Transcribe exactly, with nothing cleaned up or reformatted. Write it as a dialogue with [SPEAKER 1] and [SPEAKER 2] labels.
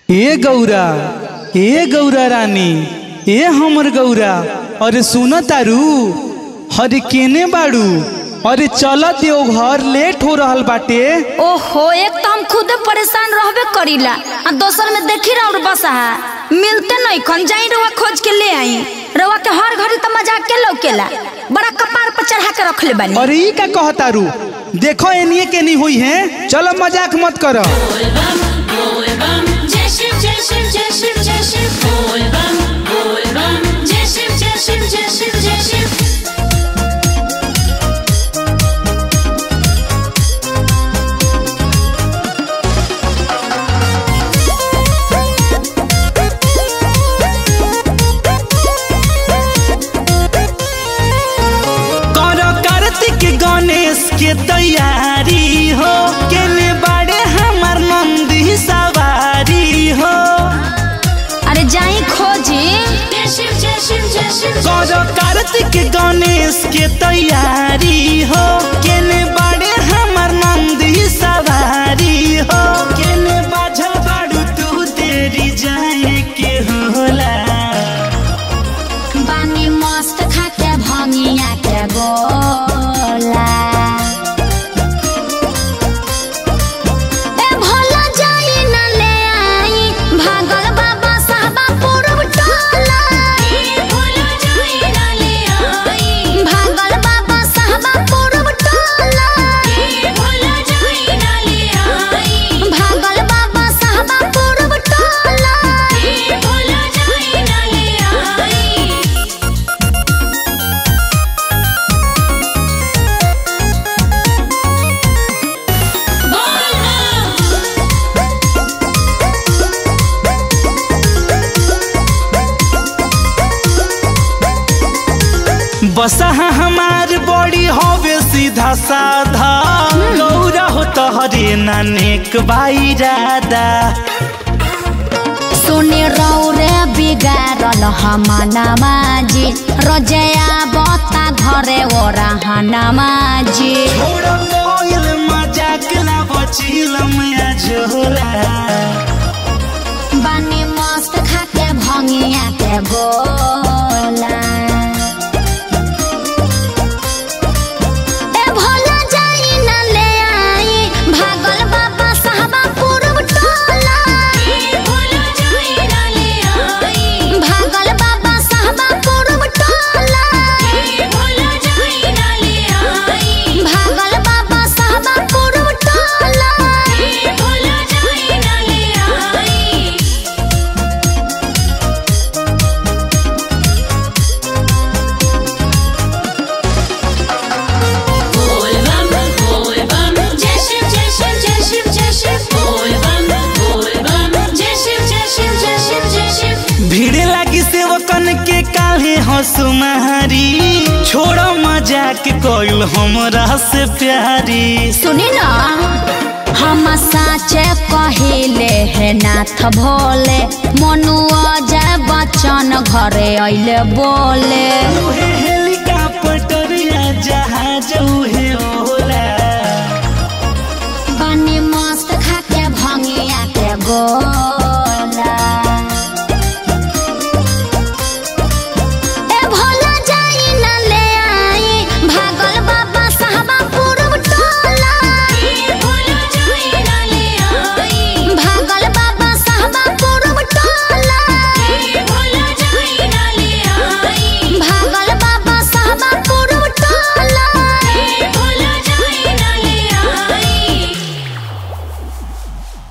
[SPEAKER 1] ए गौरा ए गौरा रानी ए हमर गौरा अरे सुन तारू हरे केने बाड़ू अरे चल देव घर लेट हो रहल बाटे।
[SPEAKER 2] ओहो एक तो हम खुद परेशान रहबे करीला आ दोसर में देखी रहा बसा मिलते नहीं खन जाई रवा खोज के ले आई रवा के हर घड़ी तो मजाक के लौकेला बड़ा कपार पर चढ़ा के रख ले बानी।
[SPEAKER 1] अरे ई का कहतारू देखो एनिए के नहीं हुई है चलो मजाक मत करो। गणेश के तैयारी हो केने बाड़े हमार नंदी सवारी हो।
[SPEAKER 2] अरे जाई खोजी
[SPEAKER 1] करो कार्तिक गणेश के तैयारी हो केने बाड़े हमार नंदी सवारी हो। केने बाझल बाड़ू तू तेरी जाए के होला
[SPEAKER 2] बानी मस्त खाके भंगिया के गो
[SPEAKER 1] बसा हमार बड़ी होवे सीधा साधा गौरा हो तोहरे नानेक बाई राधा।
[SPEAKER 2] सुने रौरे बिगाड़ल हमाना माजी रजया बता घरे ओ रहना माजी
[SPEAKER 1] छोड़ कोइल मजाक ना बचिलम या झोला
[SPEAKER 2] बानी मस्त खाके भंगिया के गोला।
[SPEAKER 1] के काहे हंसुमारी छोड़ो मजाक कोइल हमरा से प्यारी।
[SPEAKER 2] सुनी ना हम साचे कहिले है नाथ भोले मनुआ जाए बच्चन घरे अइले बोले
[SPEAKER 1] हेलीकॉप्टर या जहाज उहे होला
[SPEAKER 2] बानी मस्त खाके भंगिया के गो